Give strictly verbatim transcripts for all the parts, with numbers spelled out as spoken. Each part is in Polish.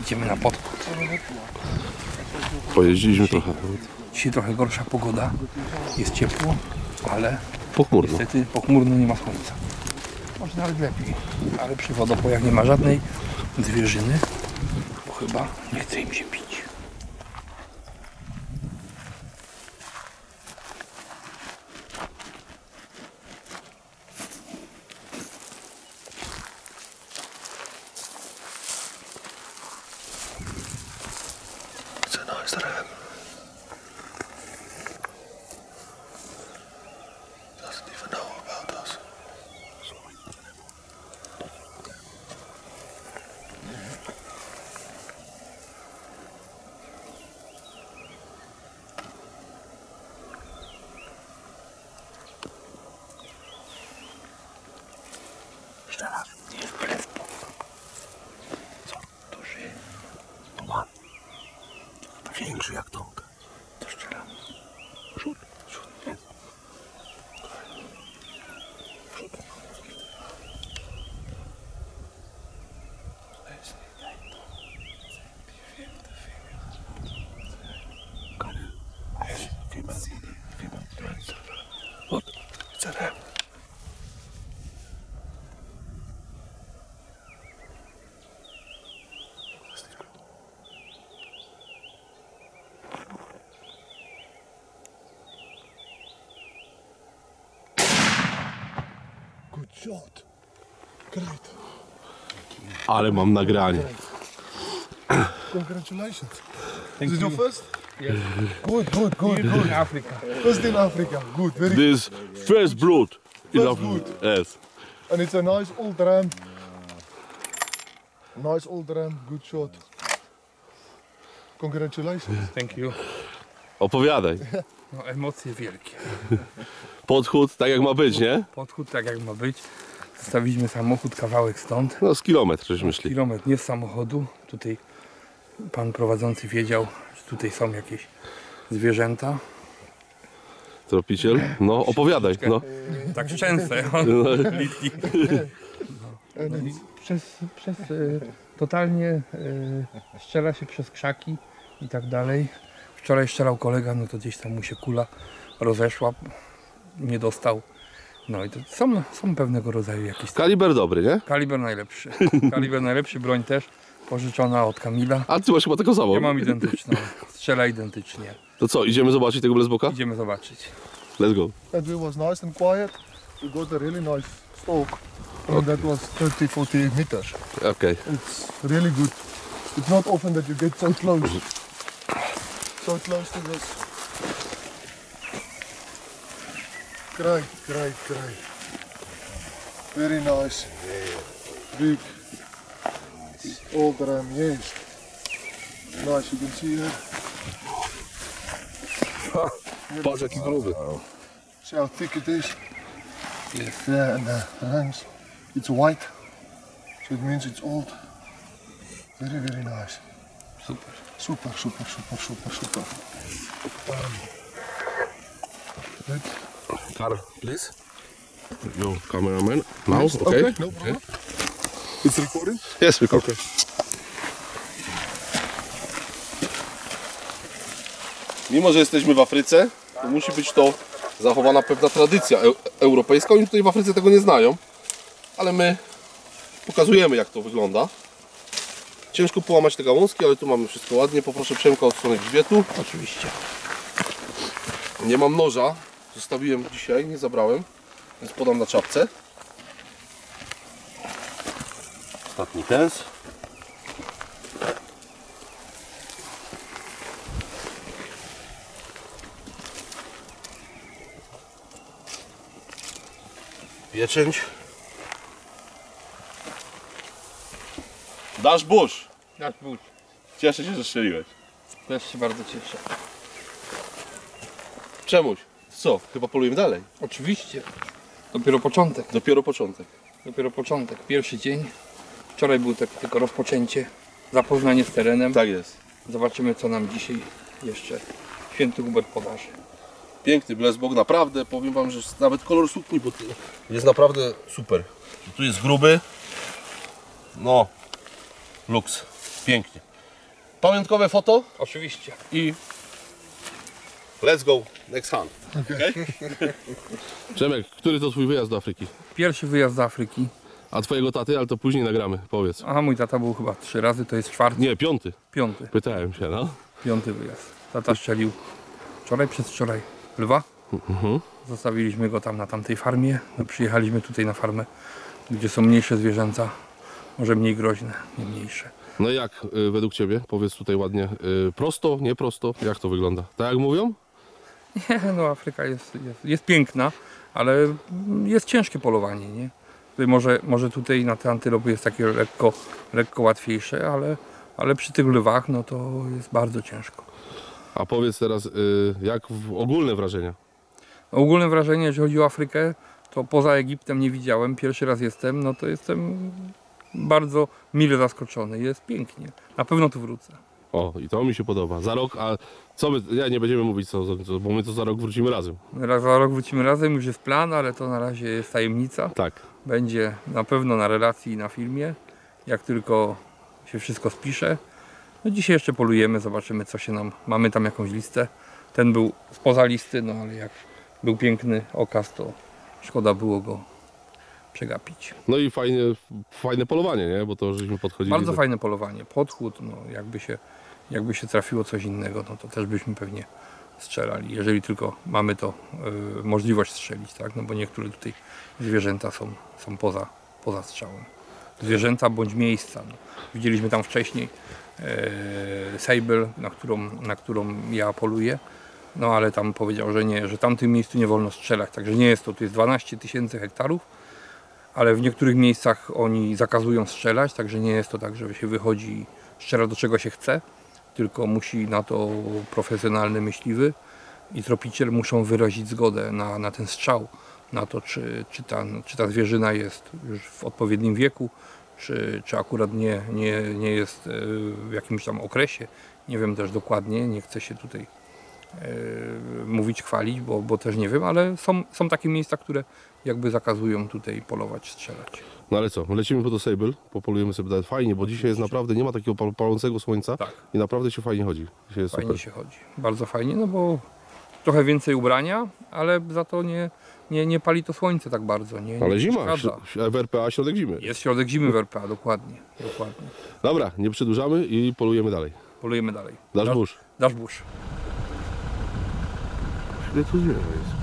Idziemy na podchód. Pojeździliśmy trochę. Dzisiaj trochę gorsza pogoda. Jest ciepło, ale Pochmurno. niestety pochmurno, nie ma słońca. Może nawet lepiej, ale przy wodopojach nie ma żadnej zwierzyny, bo chyba nie chce im się pić. Jeszcze raz, nie jest Blesbok. Co? Duży. No ma. Większy jak tonka. To szczelam. Rzut. Rzut. Rzut. Good shot. Great. Ale mam nagranie. Congratulations. Thank Is it your you. first? Yes. Good, good, good, Good good. in Africa. First in Africa. Good, very good. This first blood. First blood. Yes. And it's a nice old ram. Nice old ram. Good shot. Congratulations. Thank you. Opowiadaj. No, emocje wielkie. Podchód tak jak ma być, nie? Podchód tak jak ma być. Zostawiliśmy samochód kawałek stąd. No z kilometr żeśmy szli. Kilometr nie z samochodu. Tutaj pan prowadzący wiedział, że tutaj są jakieś zwierzęta. Tropiciel? No opowiadaj. No. Tak szczęste. Litki. No. Przez, przez e, totalnie e, strzela się przez krzaki i tak dalej. Wczoraj strzelał kolega, no to gdzieś tam mu się kula rozeszła, nie dostał. No i to są, są pewnego rodzaju jakieś... Kaliber dobry, nie? Kaliber najlepszy. Kaliber najlepszy, broń też pożyczona od Kamila. A ty masz chyba taką samą. Ja mam identyczną. Strzela identycznie. To co, idziemy zobaczyć tego Blesboka? Idziemy zobaczyć. Let's go. That view was nice and quiet. We got a really nice stalk. And that was thirty, forty meters. Okay. It's really good. It's not often that you get so close. So close to this. Great, great, great. Very nice. Big. Old ram, yes. Nice, you can see here. Patrz jaki gruby. See how thick it is. Yes. Yeah, and the ranks. It's white. So it means it's old. Very, very nice. Super. Super, super, super, super, super. Um, good. Car, please. Yo, cameraman. Now, okay? Okay, no problem. It's recording? Jest tylko. Okay. Mimo, że jesteśmy w Afryce, to musi być to zachowana pewna tradycja e europejska. Oni tutaj w Afryce tego nie znają, ale my pokazujemy, jak to wygląda. Ciężko połamać te gałązki, ale tu mamy wszystko ładnie. Poproszę Przemka od strony grzbietu. Oczywiście. Nie mam noża, zostawiłem dzisiaj, nie zabrałem, więc podam na czapce. Ostatni tens. Pieczęć. Dasz burz. Nasz burz. Cieszę się, że strzeliłeś. Też się bardzo cieszę. Czemuś? Co? Chyba polujemy dalej. Oczywiście. Dopiero początek. Dopiero początek. Dopiero początek. Pierwszy dzień. Wczoraj było tak, tylko rozpoczęcie. Zapoznanie z terenem. Tak jest. Zobaczymy, co nam dzisiaj jeszcze święty Hubert pokaże. Piękny Blesbok, naprawdę. Powiem wam, że nawet kolor sukni jest naprawdę super. Tu jest gruby. No, luks. Pięknie. Pamiątkowe foto Oczywiście. i let's go next hunt. Okay? Przemek, który to twój wyjazd do Afryki? Pierwszy wyjazd do Afryki. A twojego taty, ale to później nagramy, powiedz. Aha, mój tata był chyba trzy razy, to jest czwarty. Nie, piąty. Piąty. Pytałem się, no. Piąty wyjazd. Tata strzelił wczoraj, przedwczoraj lwa. Mhm. Zostawiliśmy go tam na tamtej farmie. No, przyjechaliśmy tutaj na farmę, gdzie są mniejsze zwierzęta. Może mniej groźne, nie mniejsze. No jak y, według ciebie? Powiedz tutaj ładnie. Y, prosto, nie prosto? Jak to wygląda? Tak jak mówią? Nie, no Afryka jest, jest, jest piękna, ale jest ciężkie polowanie, nie? Tutaj może, może tutaj na te antylopy jest takie lekko, lekko łatwiejsze, ale, ale przy tych lwach no to jest bardzo ciężko. A powiedz teraz, y, jak w, ogólne wrażenia? Ogólne wrażenie, jeżeli chodzi o Afrykę, to poza Egiptem nie widziałem. Pierwszy raz jestem, no to jestem bardzo mile zaskoczony. Jest pięknie. Na pewno tu wrócę. O, i to mi się podoba. Za rok, a co my, ja nie będziemy mówić co, co, bo my to za rok wrócimy razem. Raz za rok wrócimy razem, już jest plan, ale to na razie jest tajemnica. Tak. Będzie na pewno na relacji i na filmie, jak tylko się wszystko spisze. No dzisiaj jeszcze polujemy, zobaczymy co się nam, mamy tam jakąś listę. Ten był spoza listy, no ale jak był piękny okaz, to szkoda było go przegapić. No i fajne, fajne polowanie, nie? Bo to żeśmy podchodzili. Bardzo do... fajne polowanie, podchód, no jakby się, jakby się trafiło coś innego, no to też byśmy pewnie strzelali, jeżeli tylko mamy to y, możliwość strzelić, tak? No bo niektóre tutaj zwierzęta są, są poza, poza strzałem. Zwierzęta bądź miejsca. No. Widzieliśmy tam wcześniej y, Sable, na którą, na którą ja poluję, no ale tam powiedział, że nie, że tam w tym miejscu nie wolno strzelać, także nie jest to, tu jest dwanaście tysięcy hektarów, ale w niektórych miejscach oni zakazują strzelać, także nie jest to tak, że się wychodzi i strzela do czego się chce, tylko musi na to profesjonalny myśliwy i tropiciel muszą wyrazić zgodę na, na ten strzał, na to czy, czy, ta, czy ta zwierzyna jest już w odpowiednim wieku, czy, czy akurat nie, nie, nie jest w jakimś tam okresie, nie wiem też dokładnie, nie chcę się tutaj e, mówić, chwalić, bo, bo też nie wiem, ale są, są takie miejsca, które jakby zakazują tutaj polować, strzelać. No ale co, lecimy po to Sable, popolujemy sobie fajnie, bo dzisiaj jest naprawdę, nie ma takiego pal palącego słońca Tak. i naprawdę się fajnie chodzi. Dzisiaj jest Fajnie super. się chodzi, bardzo fajnie, no bo trochę więcej ubrania, ale za to nie, nie, nie pali to słońce tak bardzo. Nie, nie Ale zima, przeszkadza. w R P A środek zimy. Jest środek zimy w R P A, dokładnie, dokładnie. Dobra, nie przedłużamy i polujemy dalej. Polujemy dalej. Dasz burz. Dasz burz. Ile tu zwierzę jest?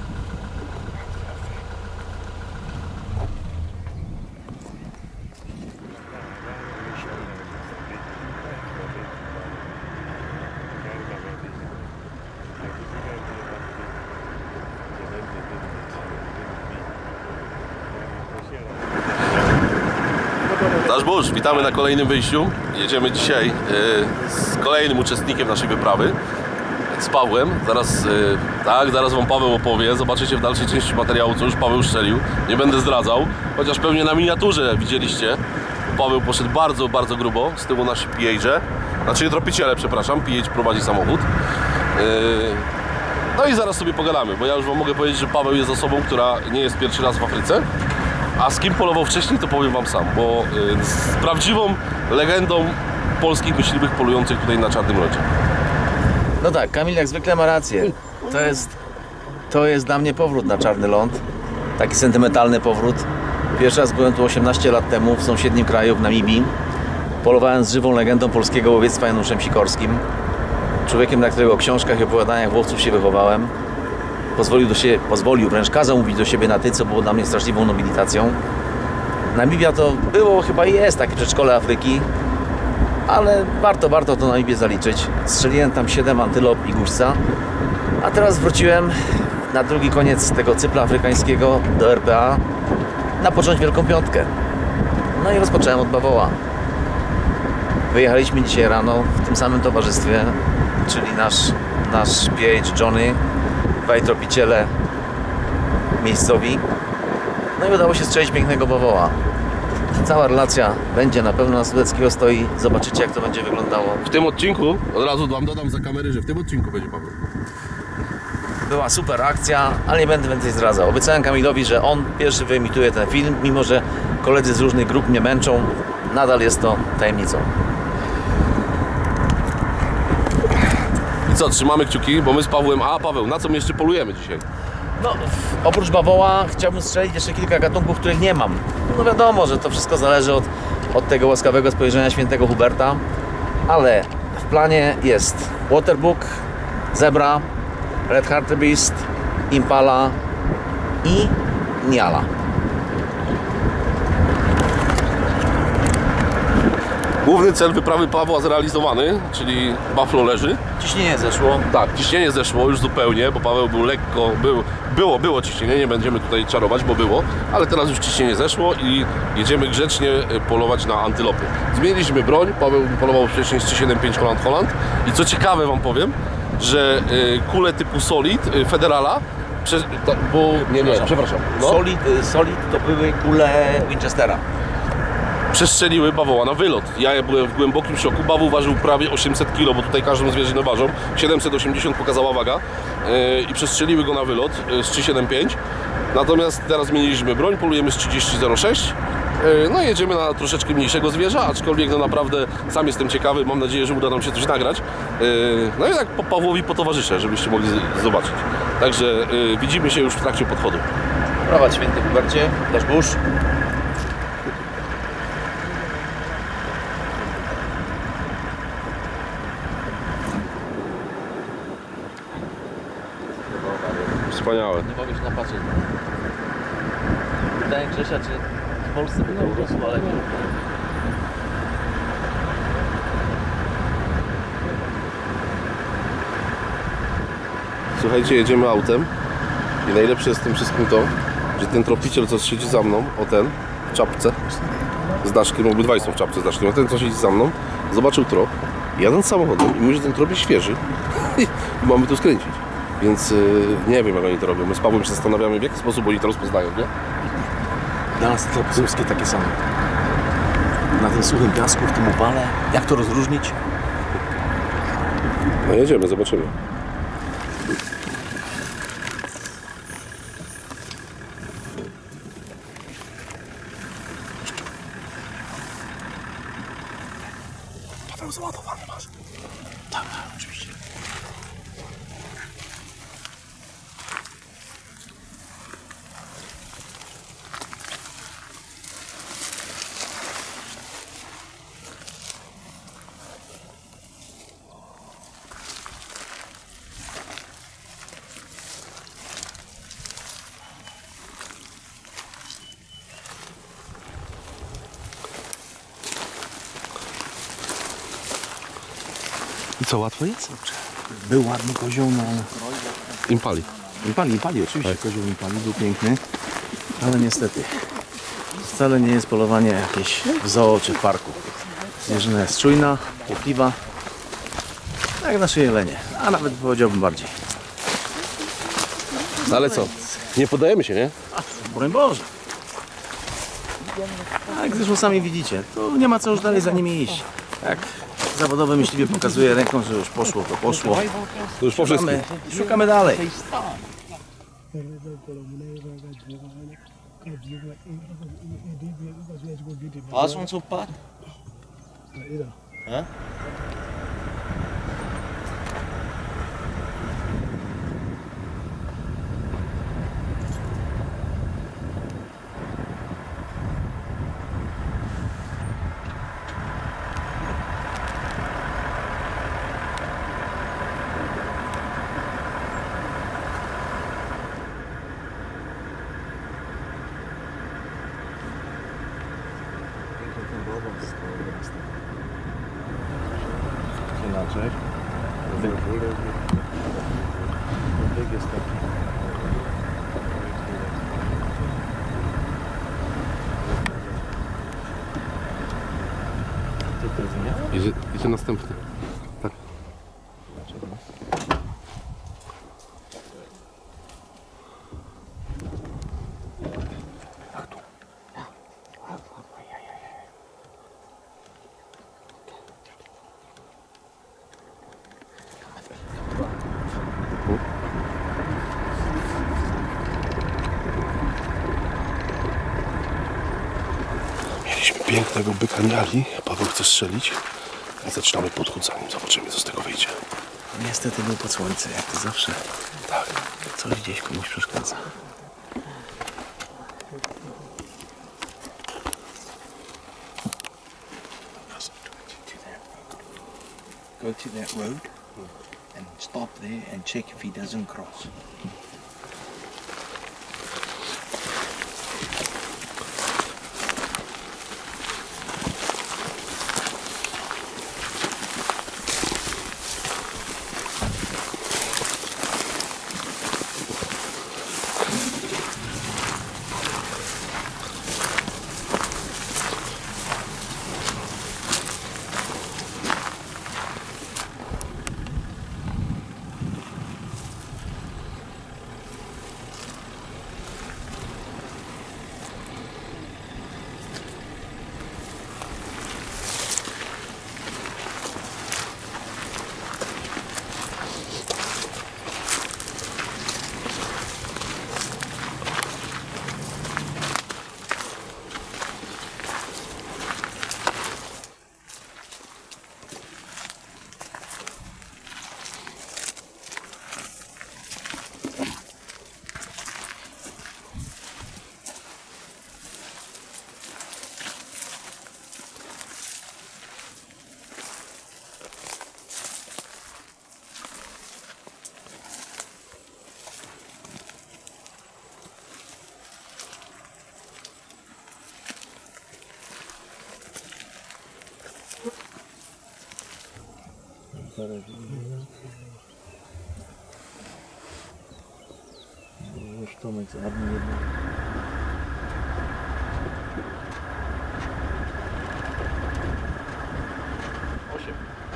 Nasz burz, witamy na kolejnym wyjściu. Jedziemy dzisiaj y, z kolejnym uczestnikiem naszej wyprawy, z Pawłem. Zaraz, y, tak, zaraz wam Paweł opowie. Zobaczycie w dalszej części materiału, co już Paweł strzelił. Nie będę zdradzał, chociaż pewnie na miniaturze widzieliście. Paweł poszedł bardzo, bardzo grubo. Z tyłu nasi P H, znaczy tropiciele, przepraszam. P H prowadzi samochód. Y, no i zaraz sobie pogadamy, bo ja już wam mogę powiedzieć, że Paweł jest osobą, która nie jest pierwszy raz w Afryce. A z kim polował wcześniej, to powiem wam sam, bo y, z prawdziwą legendą polskich myśliwych polujących tutaj na Czarnym Lądzie. No tak, Kamil jak zwykle ma rację. To jest, to jest dla mnie powrót na Czarny Ląd. Taki sentymentalny powrót. Pierwszy raz byłem tu osiemnaście lat temu w sąsiednim kraju, w Namibii. Polowałem z żywą legendą polskiego łowiectwa Januszem Sikorskim. Człowiekiem, na którego książkach i opowiadaniach łowców się wychowałem. Pozwolił, do siebie, pozwolił, wręcz kazał mówić do siebie na ty, co było dla mnie straszliwą nobilitacją. Namibia to było, chyba i jest takie przedszkole Afryki, ale warto, warto to Namibię zaliczyć. Strzeliłem tam siedem antylop i guźca, a teraz wróciłem na drugi koniec tego cyklu afrykańskiego do R P A napocząć Wielką Piątkę. No i rozpocząłem od bawoła. Wyjechaliśmy dzisiaj rano w tym samym towarzystwie, czyli nasz, nasz P H Johnny, dwaj tropiciele miejscowi. No i udało się strzelić pięknego bawoła. Cała relacja będzie na pewno na Sudeckiego stoi. Zobaczycie, jak to będzie wyglądało. W tym odcinku, od razu wam dodam za kamery, że w tym odcinku będzie Paweł. Była super akcja, ale nie będę więcej zdradzał. Obiecałem Kamilowi, że on pierwszy wyemituje ten film, mimo że koledzy z różnych grup mnie męczą. Nadal jest to tajemnicą. co, trzymamy kciuki, bo my z Pawłem, a Paweł, na co my jeszcze polujemy dzisiaj? No, oprócz bawoła chciałbym strzelić jeszcze kilka gatunków, których nie mam. No wiadomo, że to wszystko zależy od, od tego łaskawego spojrzenia świętego Huberta, ale w planie jest Waterbuck, Zebra, Red Hartebeest, Impala i Niala. Główny cel wyprawy Pawła zrealizowany, czyli Buffalo leży. Ciśnienie zeszło. Tak, ciśnienie zeszło już zupełnie, bo Paweł był lekko, był, było, było ciśnienie, nie będziemy tutaj czarować, bo było, ale teraz już ciśnienie zeszło i jedziemy grzecznie polować na antylopy. Zmieniliśmy broń, Paweł polował wcześniej z trzysta siedemdziesiąt pięć Holland Holland i co ciekawe wam powiem, że kule typu Solid Federala, przez, ta, bo nie, nie, przepraszam, no, Solid, Solid to były kule Winchestera. przestrzeliły bawoła na wylot. Ja byłem w głębokim szoku. Bawoł ważył prawie osiemset kilo, bo tutaj każdą zwierzynę ważą. siedemset osiemdziesiąt pokazała waga yy, i przestrzeliły go na wylot yy, z trzysta siedemdziesiąt pięć. Natomiast teraz zmieniliśmy broń, polujemy z trzydzieści zero sześć. Yy, no i jedziemy na troszeczkę mniejszego zwierza, aczkolwiek no naprawdę sam jestem ciekawy. Mam nadzieję, że uda nam się coś nagrać. Yy, no i tak po Pawłowi potowarzyszę, żebyście mogli z- zobaczyć. Także yy, widzimy się już w trakcie podchodu. Prowadź święty Hubercie, dasz burz. Wspaniałe. Nie mogę się napatrzeć. Pytanie Grzesia, czy w Polsce by to urosło, ale nie. Słuchajcie, jedziemy autem i najlepsze jest w tym wszystkim to, że ten tropiciel, co siedzi za mną, o ten, w czapce z daszkiem, obydwaj są w czapce z daszkiem, a ten, co siedzi za mną, zobaczył trop, jadąc samochodem i mówi, że ten trop jest świeży i mamy tu skręcić. Więc yy, nie wiem, jak oni to robią. My z Pawłem się zastanawiamy, w jaki sposób oni to rozpoznają, nie? Dla nas te wszystkie takie same. Na tym suchym piasku, w tym upale. Jak to rozróżnić? No jedziemy, zobaczymy. Paweł, załadowany masz. Tak, oczywiście. I co, łatwo jest? Był ładny kozioł na... Impali. Impali, impali, oczywiście. Kozioł impali był piękny. Ale niestety wcale nie jest polowanie jakieś w zoo czy w parku. Zwierzyna jest czujna, płochliwa. Jak nasze jelenie, a nawet powiedziałbym bardziej. No ale co? Nie podajemy się, nie? Broń Boże. A jak zresztą sami widzicie, to nie ma co już dalej za nimi iść. Jak zawodowy myśliwy pokazuje ręką, że już poszło, to poszło. To już po wszystkim. Szukamy, szukamy dalej. Patrz, co padł. Inaczej. Bieg jest taki. Idzie, idzie następny. Tak. Mieliśmy pięknego byka Niali. Paweł chce strzelić. I zaczynamy podchód za nim. Zobaczymy, co z tego wyjdzie. Niestety był pod słońce, jak to zawsze. Tak. Coś gdzieś komuś przeszkadza. Go to that road and stop there and check if he doesn't cross. Już Tomek zgadnie jedno. Osiem.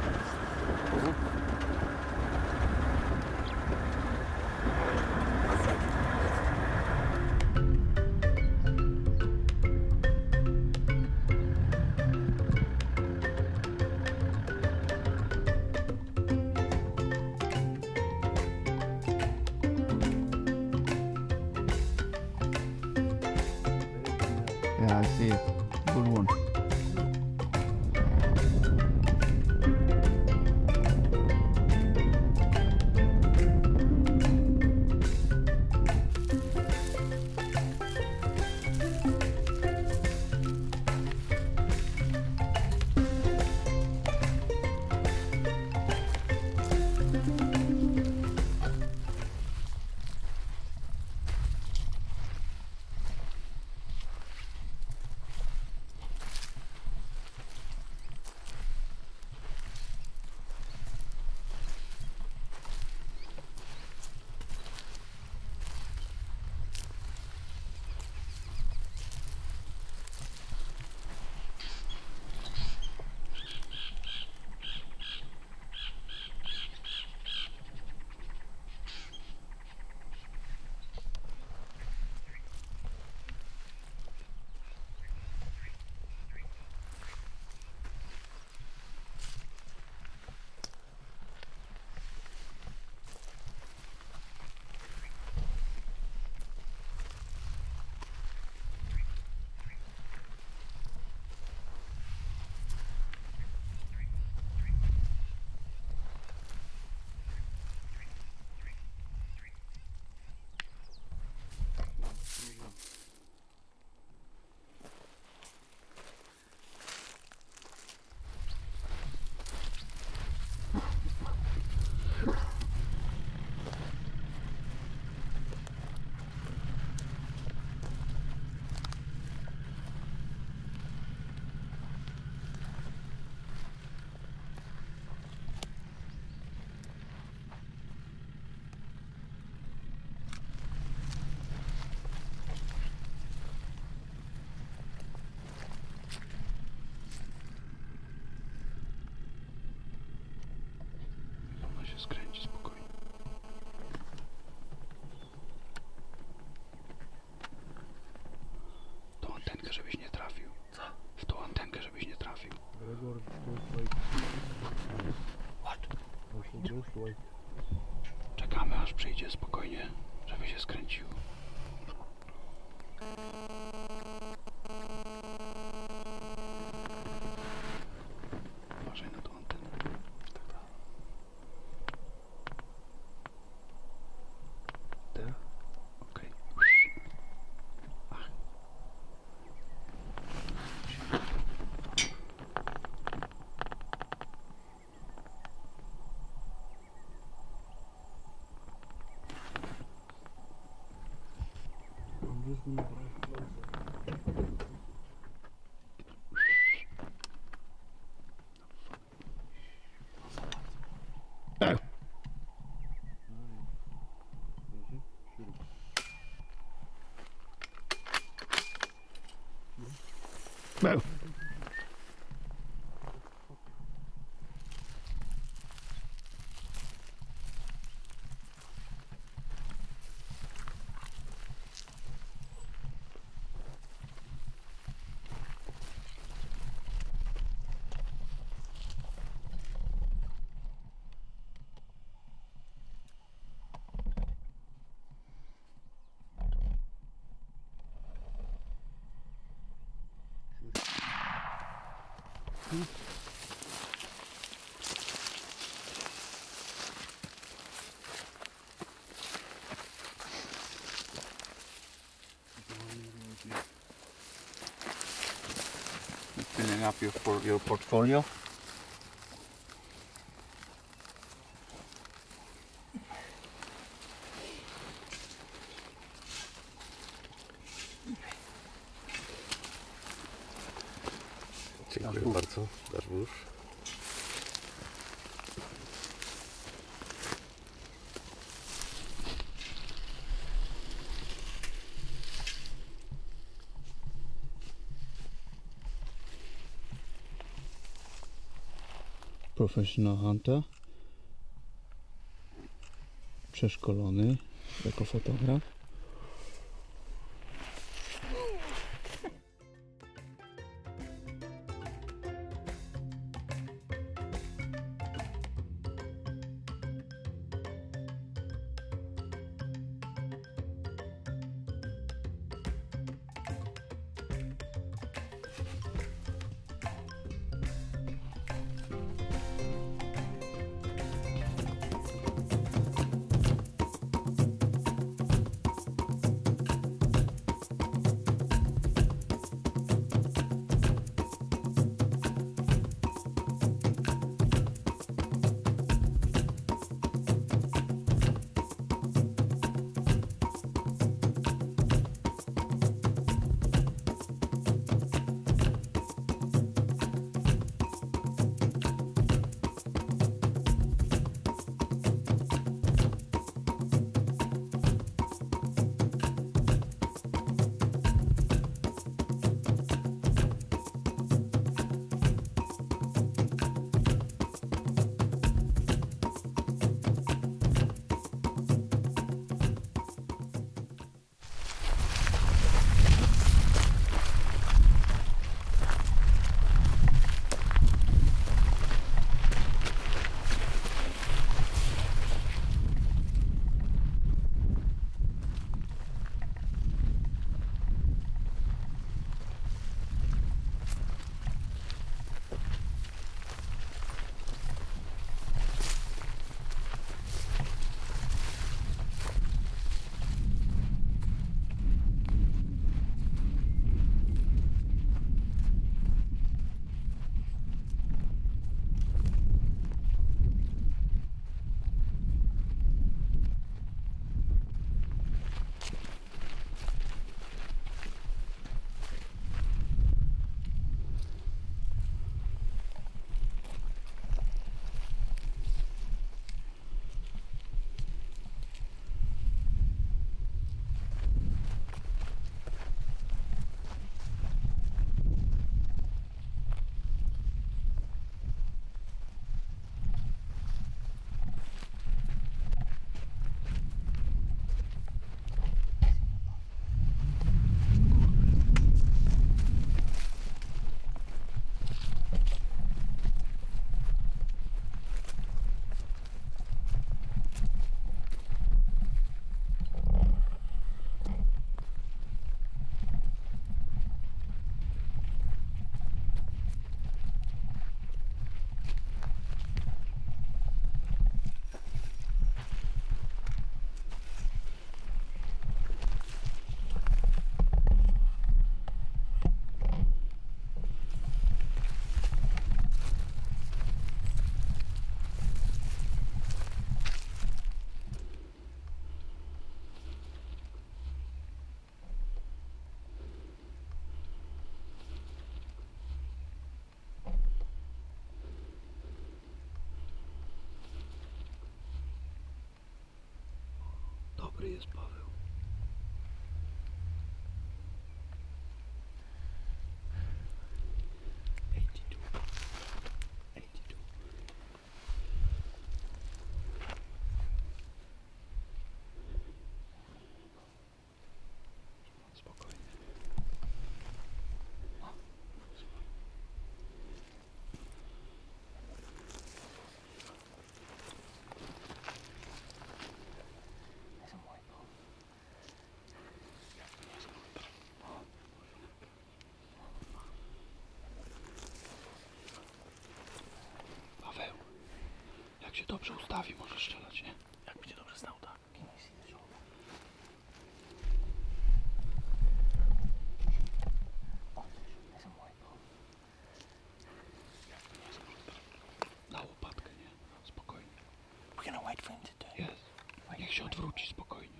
Yeah, I see it. Good one. Skręci spokojnie. W tą antenkę, żebyś nie trafił. Co? W tą antenkę, żebyś nie trafił. Czekamy, aż przyjdzie spokojnie, żeby się skręcił. Uważaj na tą antenę. Tak, tak. No. Filling up your for your portfolio. Dziękuję bardzo, Dariusz. Professional hunter, przeszkolony jako fotograf. jest Paweł? Spokojnie. Paweł, jak się dobrze ustawi, możesz strzelać, nie? Jak będzie dobrze stał, tak. Na łopatkę, nie? Spokojnie. We're gonna wait for him to do. Jest. Niech się odwróci spokojnie.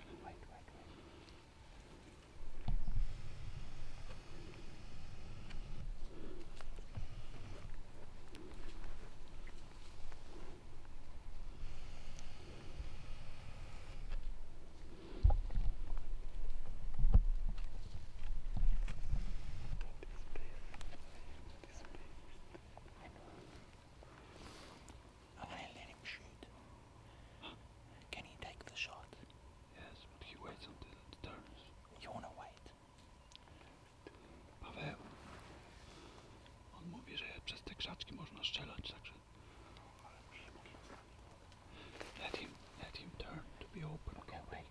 I'm gonna let him shoot. Can he take the shot? Yes, but he waits until it turns. You wanna wait? Paweł. On mówi, że przez te krzaczki można strzelać, także... Let him, let him turn to be open. Okay, wait.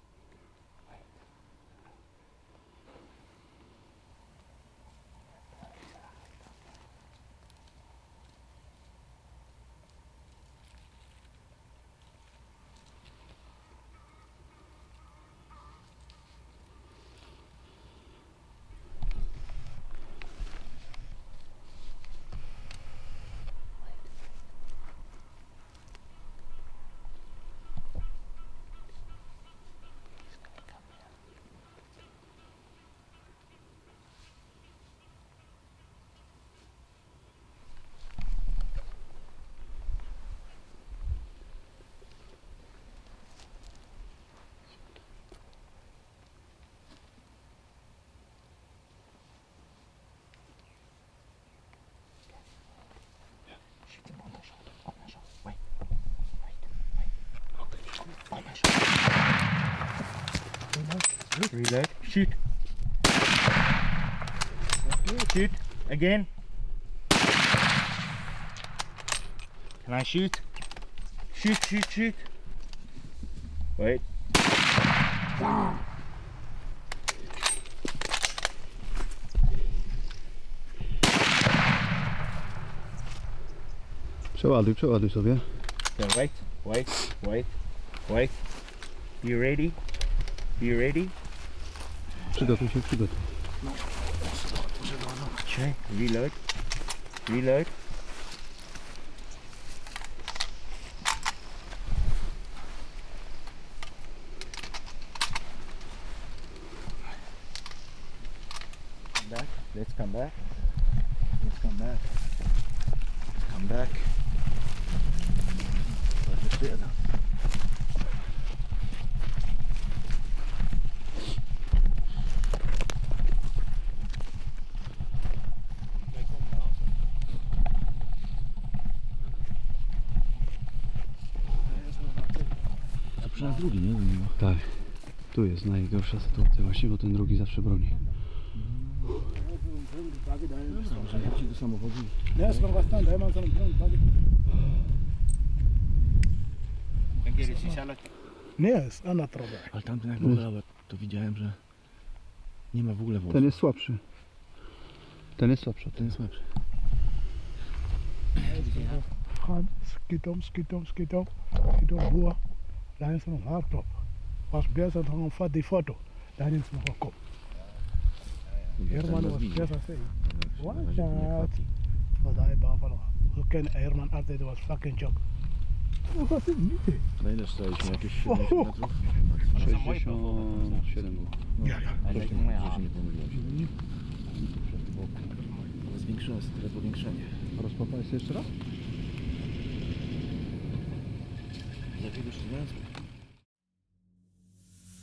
Shoot him on the shot. On the shot. Wait. Wait. Wait. On the shot. Reload. Shoot. Shoot. Again. Can I shoot? Shoot, shoot, shoot. Wait. Przeładuj, przeładuj sobie. So wait, wait, wait, wait. You ready? You ready? Przygotuj się, przygotuj. Okay. Reload. Reload. Come back. Let's come back. Let's come back. Let's come back. Let's do it now. To przy nas drugi, nie? Tak. Tu jest najgorsza sytuacja właśnie, bo ten drugi zawsze broni. Może jak ci do samochodu? Yes, ana trobe. Ale tamten jak wyglądał, to widziałem, że nie ma w ogóle włosów. Ten jest słabszy. Ten jest słabszy. Ten jest słabszy. Gaan skitom, skitom, skitom, skitom boer. Daar is nog hardop. Was bezig om vat die foto. Daar is nog een kop. Herman was bezig saying, watch out. Was hij buffalo. We kennen Herman altijd, was fucking joke. Wat is niet? Na ile strzeliśmy? Jakieś siedemdziesiąt metrów? sześćdziesiąt siedem było. Ja, ja. Że się nie pomyliłem się. Zwiększyłem trochę powiększenie. Rozpapałeś się jeszcze raz? Lepiej go ściągnąć?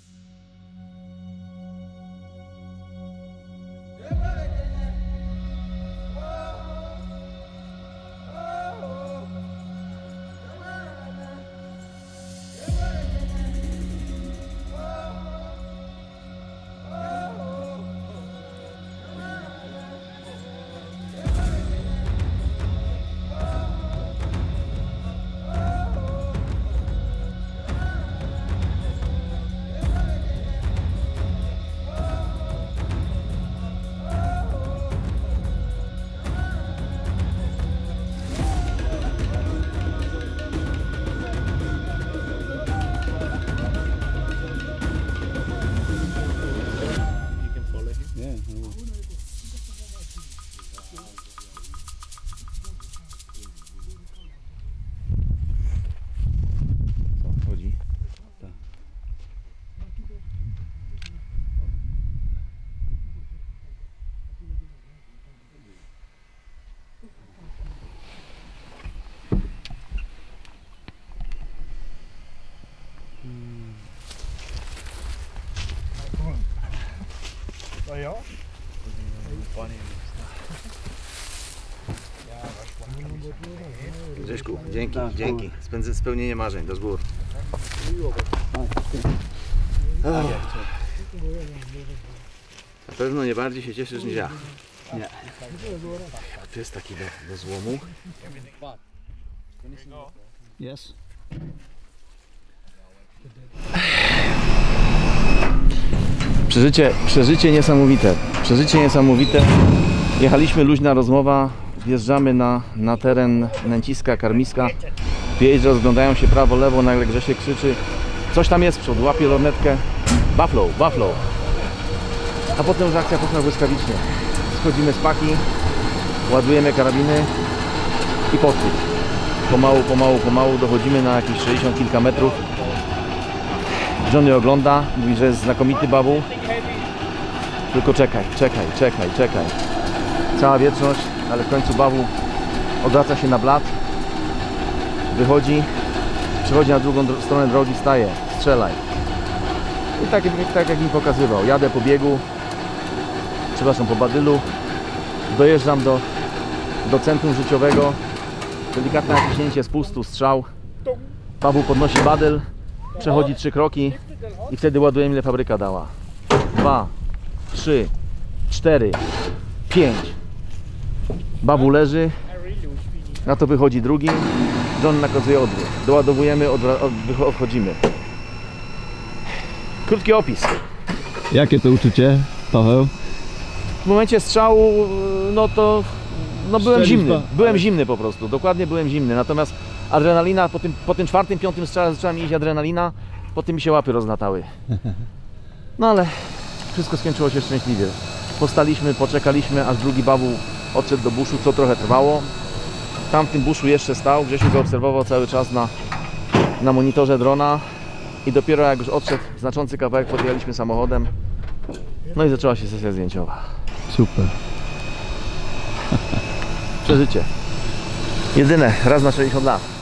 Grześku, dzięki, dzięki. Spędzę spełnienie marzeń, do gór. Na pewno nie bardziej się cieszysz niż ja. Nie. To jest taki do, do złomu. Yes. Przeżycie, przeżycie niesamowite. Przeżycie niesamowite. Jechaliśmy, luźna rozmowa. Wjeżdżamy na, na teren Nęciska, Karmiska. Wjeżdża, rozglądają się prawo, lewo, nagle Grzesiek krzyczy. Coś tam jest z przodu, łapie lornetkę. Buffalo, buffalo. A potem już akcja poszła błyskawicznie. Schodzimy z paki, ładujemy karabiny i poszli. Pomału, pomału, pomału dochodzimy na jakieś sześćdziesiąt kilka metrów. Johnny ogląda, mówi, że jest znakomity bawu. Tylko czekaj, czekaj, czekaj, czekaj. Cała wieczność, ale w końcu bawu odwraca się na blat. Wychodzi, przychodzi na drugą dro- stronę drogi, staje, strzelaj. I tak, tak jak mi pokazywał, jadę po biegu, przepraszam, po badylu, dojeżdżam do, do centrum życiowego, delikatne naciśnięcie spustu, strzał, Paweł podnosi badyl, przechodzi trzy kroki i wtedy ładujemy, ile fabryka dała. Dwa, trzy, cztery, pięć. Babu leży, na to wychodzi drugi, John nakazuje odwrót. Doładowujemy, odwra- od- odchodzimy. Krótki opis. Jakie to uczucie, Paweł? W momencie strzału, no to no byłem Szczelisz zimny, ba- byłem ale- zimny po prostu, dokładnie byłem zimny. Natomiast adrenalina, po tym, po tym czwartym, piątym strzale zaczęła mi iść adrenalina, potem mi się łapy roznatały. No ale wszystko skończyło się szczęśliwie. Postaliśmy, poczekaliśmy, aż drugi bawu odszedł do buszu, co trochę trwało. Tam w tym buszu jeszcze stał, Grzesiu go obserwował cały czas na, na monitorze drona i dopiero jak już odszedł znaczący kawałek, podjechaliśmy samochodem. No i zaczęła się sesja zdjęciowa. Super. Przeżycie. Jedyne, raz na sześćdziesiąt lat.